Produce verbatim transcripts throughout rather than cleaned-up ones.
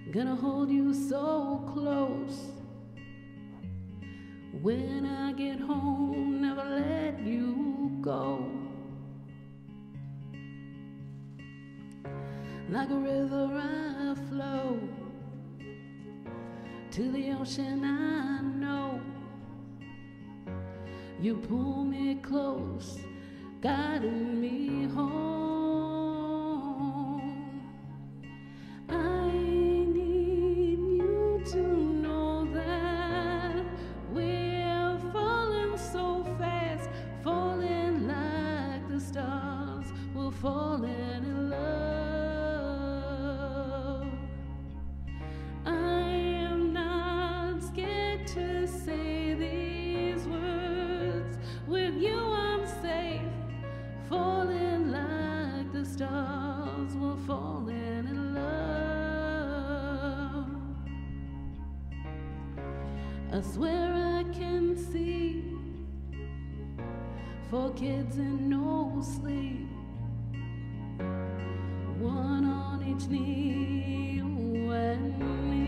Gonna hold you so close. When I get home, never let you go. Like a river I flow to the ocean, I know. You pull me close, guiding me home. I need you to know that we're falling so fast, falling like the stars. We're falling in love. I am not scared to say these words. With you I'm safe, falling like the stars. We're falling in love. I swear I can see four kids and no sleep, one on each knee, you and me.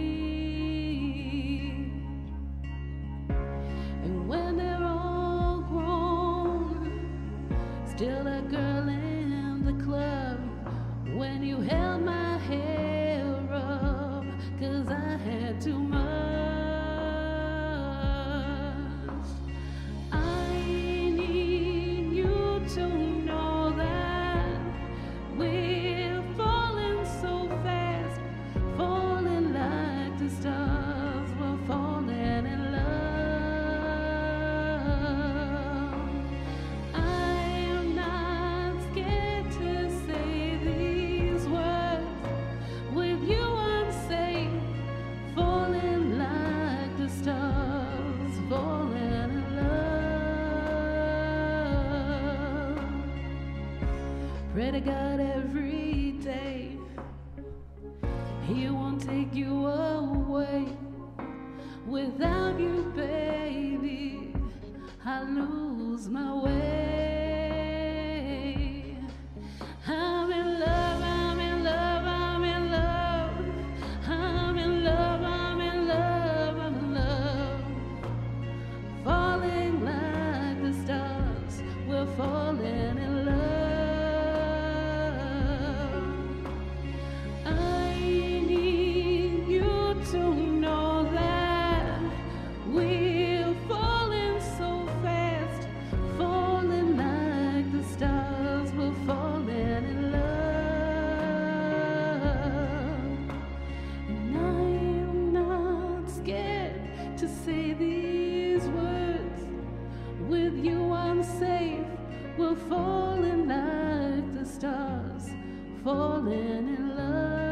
And when they're all grown, still a girl in the club. When you held my hair up, 'cause I had too much. I need you to know that we're falling so fast, falling like the stars. We're falling in love. I am not scared to say these words. With you I'm safe, falling like the stars, falling in love. Pray to God every day He won't take you away. Without you, baby, I lose my way. I'm in love, I'm in love, I'm in love. I'm in love, I'm in love, I'm in love. Falling like the stars, we're falling in love. I need you to know that we're falling so fast, falling like the stars. We're falling in love. And I'm not scared to say these words. With you I'm safe, we're falling like the stars, falling in love.